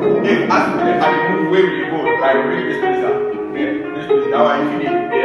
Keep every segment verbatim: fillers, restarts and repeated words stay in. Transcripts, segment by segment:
If as we dey carry move where we dey go, like bring this place up. Yeah, this place. That one if you dey.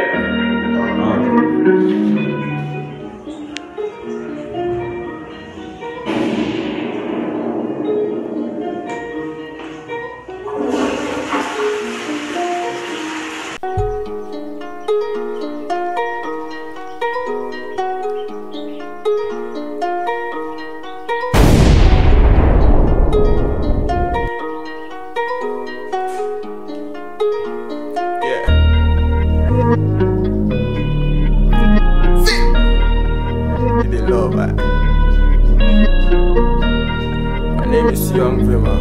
My name is Young Vima.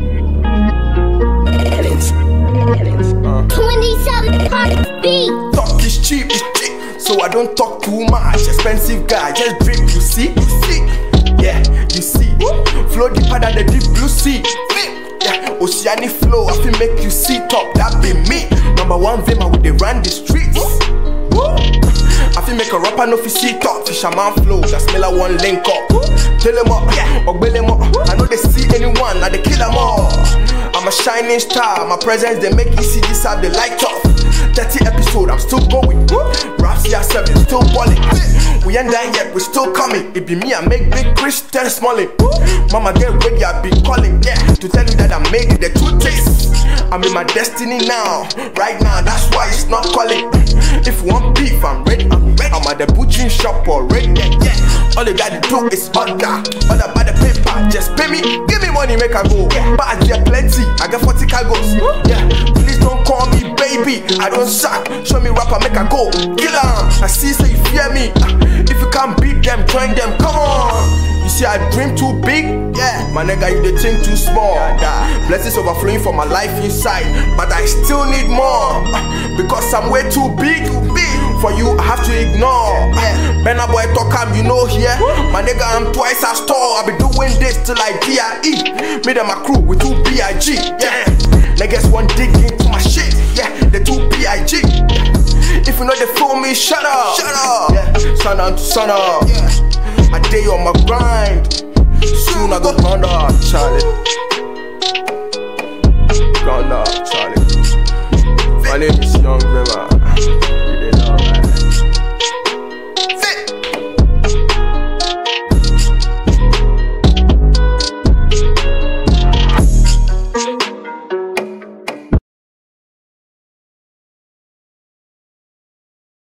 Uh. twenty-seven Party B. Talk is cheap, is cheap, so I don't talk too much. Expensive guy, just drip, you see, you see, yeah, you see. Flow deeper than the deep blue sea. Yeah, oceanic flow, I feel make you see top. That be me, number one Vima with the run the streets. I feel make a rapper no fi see top. Fisherman flow, that smell I one link up. Tell them up, or bail them up. I know they see anyone, now they kill them all. I'm a shining star, my presence they make you see this how they light up. thirty episode, I'm still going. Raps here seven, still balling. We ain't done yet, we still coming. It be me, I make big Christian smalling. Mama get ready, I be calling, yeah, to tell you that I made it the two taste. I'm in my destiny now, right now, that's why it's not calling. If you want beef, I'm ready, I'm ready. I'm at the butchering shop already, yeah, yeah. All you gotta do is order, all about the paper, just pay me, give me money, make I go. But I get plenty, I got forty cargos, yeah. Please don't call me baby, I don't suck. Show me rapper, make I go, kill 'em. I see, say you fear me. If you can't beat them, join them, come on. You see I dream too big, yeah. My nigga, you dey think too small. Blessings overflowing for my life inside, but I still need more, because I'm way too big, too big. For you, I have to ignore. Yeah. Benna boy talk am, you know here. My nigga, I'm twice as tall. I be doing this till I D I E. Me and my crew with two B I G. Yeah. Niggas want dig into my shit. Yeah, the two B I G. Yeah. If you know they fool me, shut up. Shut up. Yeah. Sun up to sun up. Yeah. I day on my grind. Soon I go round up, Charlie. Round up, Charlie. My name is Young Vima.